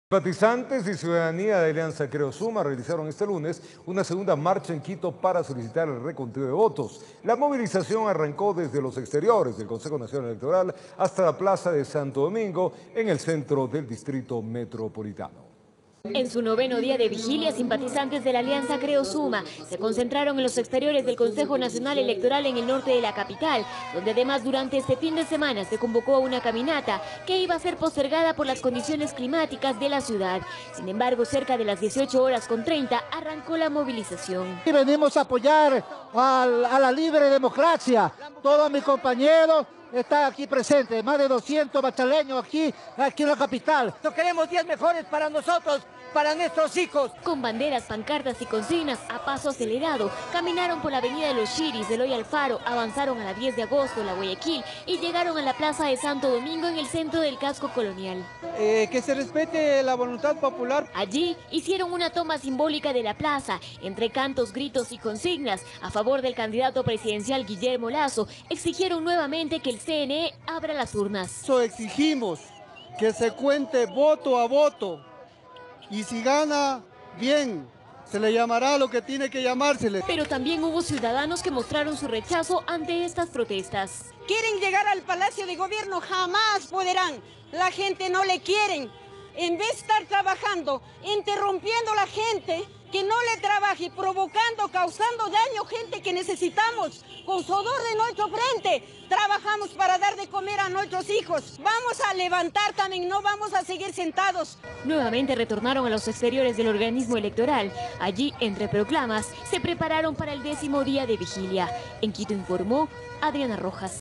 Simpatizantes y ciudadanía de Alianza Creo Suma realizaron este lunes una segunda marcha en Quito para solicitar el reconteo de votos. La movilización arrancó desde los exteriores del Consejo Nacional Electoral hasta la Plaza de Santo Domingo en el centro del Distrito Metropolitano. En su noveno día de vigilia, simpatizantes de la Alianza Creo Suma se concentraron en los exteriores del Consejo Nacional Electoral en el norte de la capital, donde además durante este fin de semana se convocó a una caminata que iba a ser postergada por las condiciones climáticas de la ciudad. Sin embargo, cerca de las 18:30 arrancó la movilización. Y venimos a apoyar a la libre democracia. Todos mis compañeros están aquí presentes, más de 200 bachaleños aquí en la capital. Queremos días mejores para nosotros, para nuestros hijos. Con banderas, pancartas y consignas a paso acelerado, caminaron por la avenida de los Chiris, Eloy Alfaro, avanzaron a la 10 de agosto, la Guayaquil, y llegaron a la Plaza de Santo Domingo en el centro del casco colonial. Que se respete la voluntad popular. Allí hicieron una toma simbólica de la plaza, entre cantos, gritos y consignas a favor del candidato presidencial Guillermo Lasso. Exigieron nuevamente que el CNE abra las urnas. Eso exigimos, que se cuente voto a voto. Y si gana, bien, se le llamará lo que tiene que llamársele. Pero también hubo ciudadanos que mostraron su rechazo ante estas protestas. Quieren llegar al Palacio de Gobierno, jamás podrán. La gente no le quieren. En vez de estar trabajando, interrumpiendo a la gente que no le trabaje, provocando, causando daño, gente que necesitamos, con sudor de nuestro frente, trabajamos para dar de comer a nuestros hijos. Vamos a levantar también, no vamos a seguir sentados. Nuevamente retornaron a los exteriores del organismo electoral. Allí, entre proclamas, se prepararon para el 10º día de vigilia. En Quito informó Adriana Rojas.